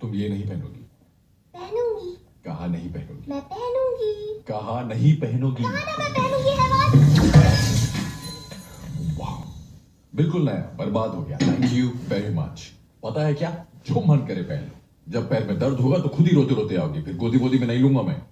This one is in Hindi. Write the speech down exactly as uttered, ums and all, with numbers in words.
तुम ये नहीं पहनोगी। पहनूंगी। कहा नहीं पहनोगी। मैं पहनूंगी। कहा नहीं पहनोगी। कहा ना मैं पहनूंगी हैवान। वाह, बिल्कुल नया, बर्बाद हो गया। Thank you very much. पता है क्या, जो मन करे पहन लो। जब पैर में दर्द होगा तो खुद ही रोते रोते आओगी, फिर गोदी गोदी में नहीं लूंगा मैं।